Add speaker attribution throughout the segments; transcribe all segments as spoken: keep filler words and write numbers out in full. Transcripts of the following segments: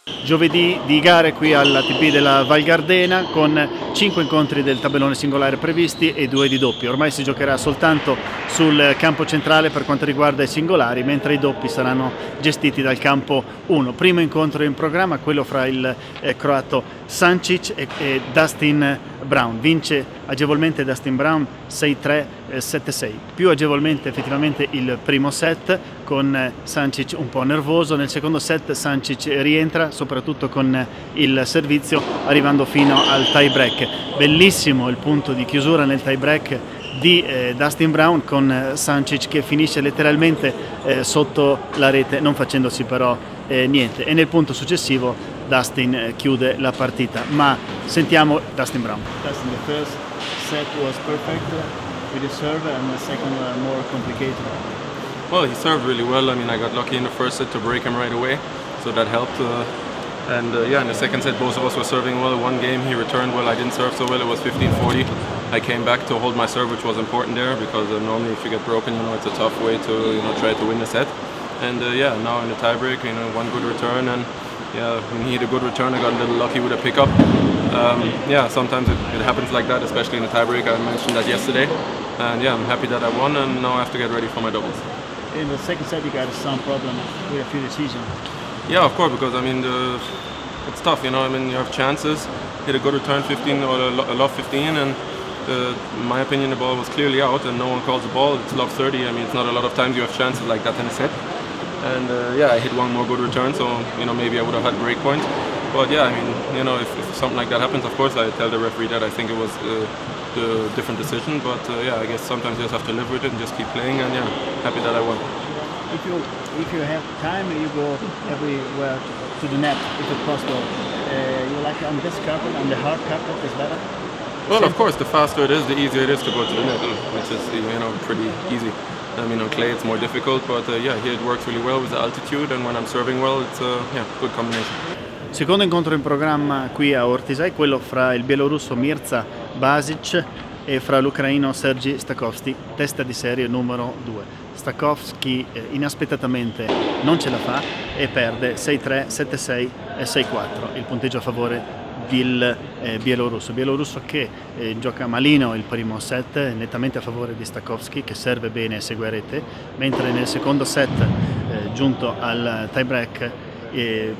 Speaker 1: Giovedì di gare qui all'A T P della Val Gardena con cinque incontri del tabellone singolare previsti e due di doppi. Ormai si giocherà soltanto sul campo centrale per quanto riguarda i singolari, mentre i doppi saranno gestiti dal campo uno. Primo incontro in programma, quello fra il eh, croato Sancic e, e Dustin Brown. Vince agevolmente Dustin Brown sei tre sette sei. Più agevolmente effettivamente il primo set con Sancic un po' nervoso. Nel secondo set Sancic rientra soprattutto con il servizio, arrivando fino al tie break. Bellissimo il punto di chiusura nel tie break di eh, Dustin Brown con Sancic che finisce letteralmente eh, sotto la rete, non facendosi però eh, niente, e nel punto successivo Dustin eh, chiude la partita. Ma sentiamo Dustin Brown. Dustin, the first set was perfect with the serve and the second uh, more complicated.
Speaker 2: Well, he served really well. I mean, I got lucky in the first set to break him right away, so that helped. Uh, and uh, yeah, in the second set both of us were serving well. One game he returned well, I didn't serve so well, it was fifteen forty. I came back to hold my serve, which was important there, because uh, normally if you get broken, you know, it's a tough way to, you know, try to win the set. And uh, yeah, now in the tiebreak, you know, one good return, and yeah, when he had a good return, I got a little lucky with a pickup. Um, yeah, sometimes it, it happens like that, especially in the tiebreak. I mentioned that yesterday, and yeah, I'm happy that I won, and now I have to get ready for my doubles.
Speaker 1: In the second set, you got some problem with a few decisions.
Speaker 2: Yeah, of course, because I mean, the, it's tough, you know. I mean, you have chances, hit a good return, fifteen or a love fifteen, and uh, in my opinion, the ball was clearly out, and no one calls the ball. It's love thirty. I mean, it's not a lot of times you have chances like that in a set. And uh, yeah, I hit one more good return, so you know, maybe I would have had break point. But yeah, I mean, you know, if, if something like that happens, of course, I tell the referee that I think it was uh, the different decision. But uh, yeah, I guess sometimes you just have to live with it and just keep playing. And yeah, happy that I won.
Speaker 1: If you if you have time, you go everywhere to, to the net if it's possible. Uh, you like on this carpet, on the hard carpet is better?
Speaker 2: Well, of course, the faster it is, the easier it is to go to the net, which is, you know, pretty easy. I mean, on clay it's more difficult, but uh, yeah, here it works really well with the altitude, and when I'm serving well, it's a uh, yeah, good combination.
Speaker 1: Secondo incontro in programma qui a Ortisai, quello fra il bielorusso Mirza Basic e fra l'ucraino Sergei Stakhovsky, testa di serie numero due. Stakhovsky eh, inaspettatamente non ce la fa e perde sei tre, sette sei e sei quattro, il punteggio a favore del eh, bielorusso. Bielorusso che eh, gioca malino il primo set, nettamente a favore di Stakhovsky, che serve bene e segue a rete, mentre nel secondo set, eh, giunto al tie break, eh,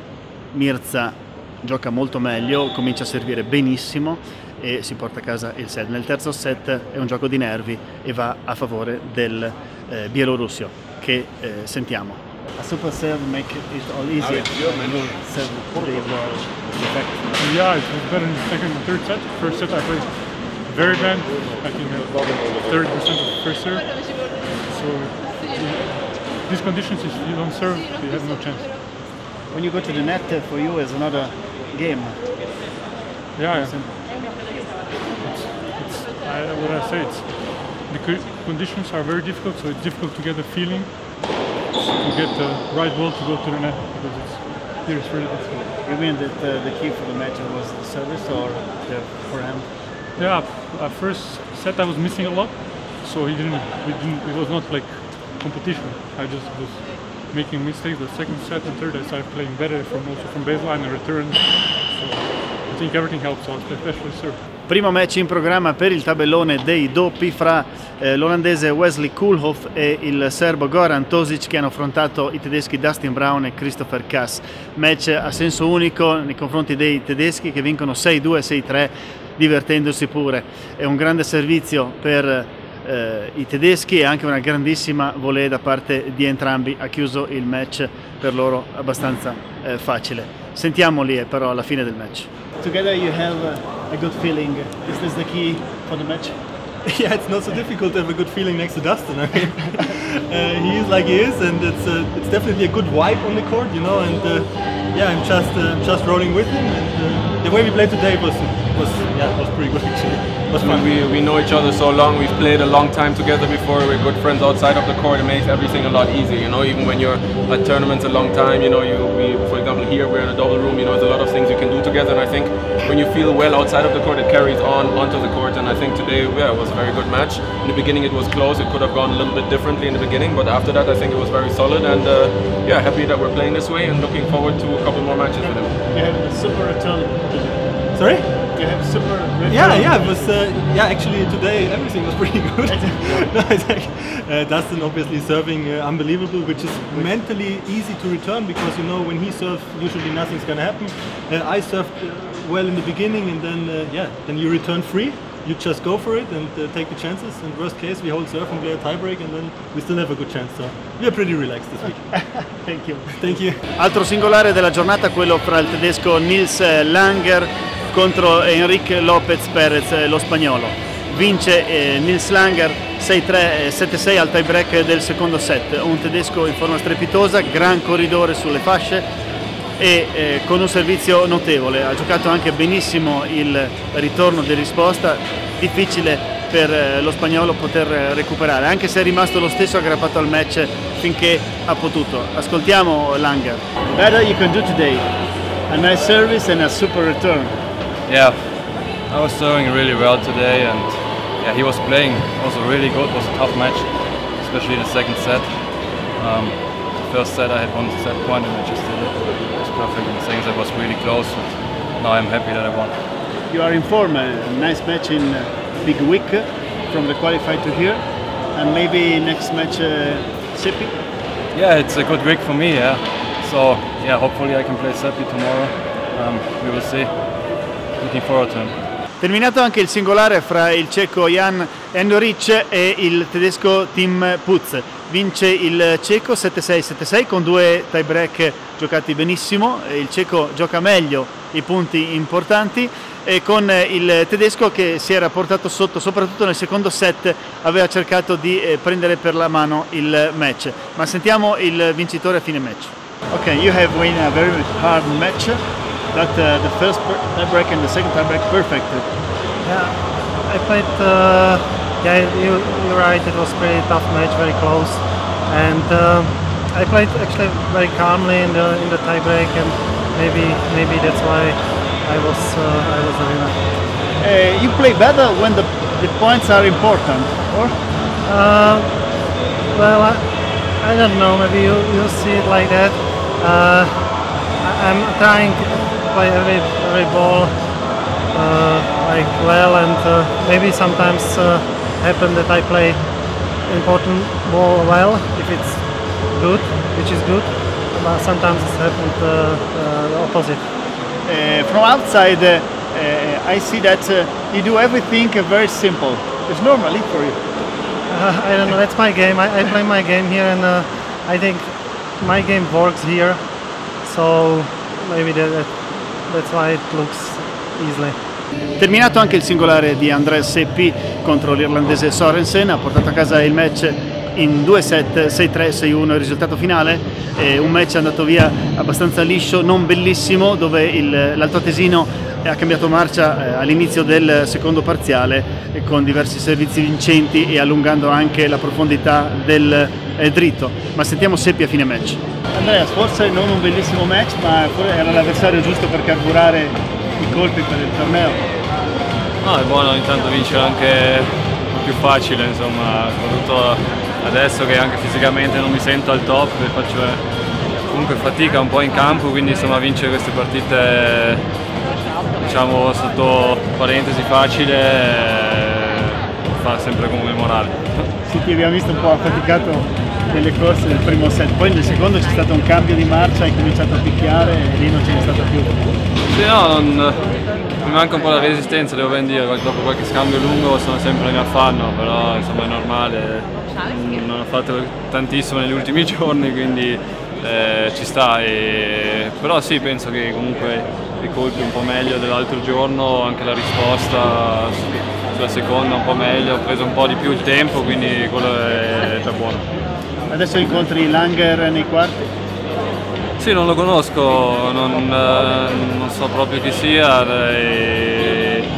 Speaker 1: Mirza gioca molto meglio, comincia a servire benissimo e si porta a casa il set. Nel terzo set è un gioco di nervi e va a favore del eh, bielorusso, che eh, sentiamo. A super serve make it all easier when you serve the ball perfect.
Speaker 3: Yeah, it was better in the second and third set. First set I played very bad, I think thirty percent of the first serve. So in these conditions, if you don't serve, you have no chance.
Speaker 1: When you go to the net, uh, for you is another game.
Speaker 3: Yeah, yeah. It's, it's, I, what I say, it's, the conditions are very difficult, so it's difficult to get a feeling to get the right ball to go to the net, because it's, here it's really difficult.
Speaker 1: You mean that uh, the key for the match was the service or the forehand?
Speaker 3: Yeah, at first set I was missing a lot, so he didn't, we didn't, it was not like competition. I just was making mistakes. The second set and third I started playing better from also from baseline and return. So I think everything helps out, especially serve.
Speaker 1: Primo match in programma per il tabellone dei doppi fra eh, l'olandese Wesley Koolhof e il serbo Goran Tošić, che hanno affrontato i tedeschi Dustin Brown e Christopher Cass. Match a senso unico nei confronti dei tedeschi, che vincono sei due, sei tre, divertendosi pure. È un grande servizio per eh, i tedeschi e anche una grandissima volée da parte di entrambi. Ha chiuso il match per loro abbastanza eh, facile. Sentiamoli però alla fine del match. Together you have a, a good feeling. Is this the key for the match?
Speaker 4: Yeah, it's not so difficult to have a good feeling next to Dustin. I mean, uh, he is like he is, and it's uh, it's definitely a good vibe on the court, you know. And uh, yeah, I'm just uh, just rolling with him, and uh, the way we played today was was yeah, it was pretty good actually. It was fun.
Speaker 2: We, we know each other so long, we've played a long time together before, we're good friends outside of the court, it makes everything a lot easier, you know, even when you're at tournaments a long time, you know, you, we, for example here we're in a double room, you know, there's a lot of things you can do together, and I think when you feel well outside of the court, it carries on onto the court, and I think today, yeah, it was a very good match. In the beginning it was close, it could have gone a little bit differently in the beginning, but after that I think it was very solid, and uh, yeah, happy that we're playing this way and looking forward to a couple more matches with him.
Speaker 1: You have a super return.
Speaker 4: Sorry?
Speaker 1: You have super return.
Speaker 4: Yeah, yeah, it was. Uh, yeah, actually today everything was pretty good. No, it's like, uh, Dustin obviously serving uh, unbelievable, which is mentally easy to return because you know when he serves, usually nothing's gonna happen. Uh, I served uh, well in the beginning, and then uh, yeah, then you return free. You just go for it and uh, take the chances. In worst case, we hold serve and play a tiebreak, and then we still have a good chance. So we are pretty relaxed this week.
Speaker 1: Thank you.
Speaker 4: Thank you.
Speaker 1: Altro singolare della giornata, quello fra il tedesco Nils Langer contro Enrique Lopez Perez, lo spagnolo. Vince eh, Nils Langer sei tre sette sei al tie break del secondo set. Un tedesco in forma strepitosa, gran corridore sulle fasce e eh, con un servizio notevole. Ha giocato anche benissimo il ritorno di risposta, difficile per eh, lo spagnolo poter recuperare, anche se è rimasto lo stesso aggrappato al match finché ha potuto. Ascoltiamo Langer. Better you can do today. A nice service and a super return.
Speaker 5: Yeah, I was serving really well today, and yeah, he was playing also really good. It was a tough match, especially the second set. Um, the first set I had one set point and I just did it. It was perfect. And the second set was really close. And now I'm happy that I won.
Speaker 1: You are in form. A nice match in a big week from the qualified to here, and maybe next match uh, Seppi.
Speaker 5: Yeah, it's a good week for me. Yeah, so yeah, hopefully I can play Seppi tomorrow. Um, we will see. Looking forward to him.
Speaker 1: Terminato anche il singolare fra il ceco Jan Endorich e il tedesco Tim Putz. Vince il ceco sette sei sette sei con due tie break giocati benissimo. Il ceco gioca meglio i punti importanti, e con il tedesco che si era portato sotto soprattutto nel secondo set aveva cercato di prendere per la mano il match. Ma sentiamo il vincitore a fine match. Ok, you have won a very hard match. But uh, the first tie break and the second tie break perfect.
Speaker 6: Yeah, I played. Uh, yeah, you, you're right. It was a pretty tough match, very close, and uh, I played actually very calmly in the in the tie break, and maybe maybe that's why I was uh, I was the winner.
Speaker 1: Uh, you play better when the the points are important, or?
Speaker 6: Uh, well, I, I don't know. Maybe you you see it like that. Uh, I, I'm trying. Play every every ball uh, like well, and uh, maybe sometimes uh, happen that I play important ball well if it's good, which is good, but sometimes it's happened uh, uh, the opposite.
Speaker 1: Uh, from outside, uh, uh, I see that uh, you do everything uh, very simple. It's normally for you.
Speaker 6: Uh, I don't know. That's my game. I, I play my game here, and uh, I think my game works here. So maybe that. that That's why it looks easily.
Speaker 1: Terminato anche il singolare di Andreas Seppi contro l'irlandese Sorensen, ha portato a casa il match in due set, sei tre sei uno il risultato finale. È un match andato via abbastanza liscio, non bellissimo, dove l'altoatesino ha cambiato marcia eh, all'inizio del secondo parziale eh, con diversi servizi vincenti e allungando anche la profondità del eh, dritto. Ma sentiamo Seppi a fine match. Andreas, forse non un bellissimo match, ma era l'avversario giusto per carburare i colpi per il torneo.
Speaker 5: No, è buono ogni tanto vincere anche più facile, insomma, soprattutto adesso che anche fisicamente non mi sento al top e faccio comunque fatica un po' in campo, quindi insomma vincere queste partite diciamo sotto parentesi facile fa sempre come morale.
Speaker 1: Sì, ti abbiamo visto un po' affaticato nelle corse del primo set, poi nel secondo c'è stato un cambio di marcia, hai cominciato a picchiare e lì non ce n'è stato più.
Speaker 5: Sì, no, non, mi manca un po' la resistenza, devo ben dire, dopo qualche scambio lungo sono sempre in affanno, però insomma è normale, non ho fatto tantissimo negli ultimi giorni, quindi eh, ci sta, e, però sì, penso che comunque i colpi un po' meglio dell'altro giorno, anche la risposta sulla seconda un po' meglio, ho preso un po' di più il tempo, quindi quello è già buono.
Speaker 1: Adesso incontri Langer nei quarti?
Speaker 5: Sì, non lo conosco, non, eh, non so proprio chi sia, e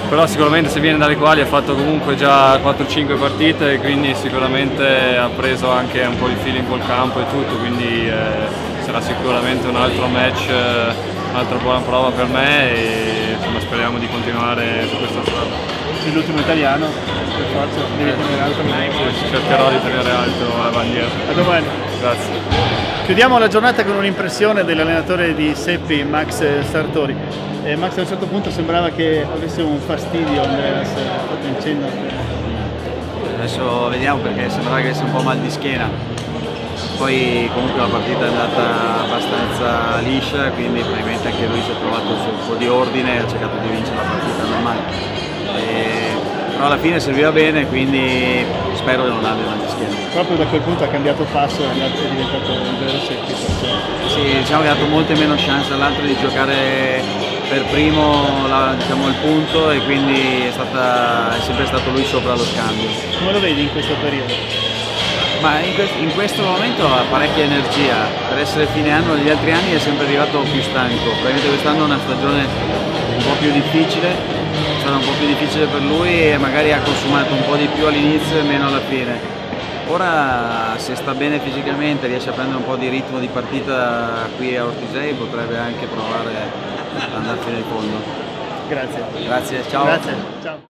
Speaker 5: però sicuramente se viene dalle quali ha fatto comunque già quattro cinque partite, quindi sicuramente ha preso anche un po' di feeling col campo e tutto, quindi eh, sarà sicuramente un altro match, eh, un'altra buona prova per me e insomma, speriamo di continuare su questa strada.
Speaker 1: Sei l'ultimo italiano, per forza, devi tenere alto.
Speaker 5: Sì, cercherò di tenere alto la bandiera.
Speaker 1: A domani.
Speaker 5: Grazie.
Speaker 1: Chiudiamo la giornata con un'impressione dell'allenatore di Seppi, Max Sartori. Eh, Max a un certo punto sembrava che avesse un fastidio Andreas Vincendo.
Speaker 7: Adesso vediamo, perché sembrava che avesse un po' mal di schiena. Poi comunque la partita è andata abbastanza liscia, quindi probabilmente anche lui si è trovato su un po' di ordine e ha cercato di vincere la partita normale. E, però alla fine serviva bene, quindi spero che non abbia mal di schiena.
Speaker 1: Proprio da quel punto ha cambiato passo e è diventato il vero Seppi.
Speaker 7: Sì, diciamo che ha dato molte meno chance all'altro di giocare per primo la, diciamo, il punto, e quindi è, stata, è sempre stato lui sopra lo scambio.
Speaker 1: Come lo vedi in questo periodo?
Speaker 7: Ma in, que in questo momento ha parecchia energia, per essere fine anno. Negli altri anni è sempre arrivato più stanco, probabilmente quest'anno è una stagione un po' più difficile, è stata un po' più difficile per lui e magari ha consumato un po' di più all'inizio e meno alla fine. Ora, se sta bene fisicamente, riesce a prendere un po' di ritmo di partita qui a Ortisei, potrebbe anche provare ad andare fino in fondo.
Speaker 1: Grazie.
Speaker 7: Grazie, ciao.
Speaker 1: Grazie. Ciao.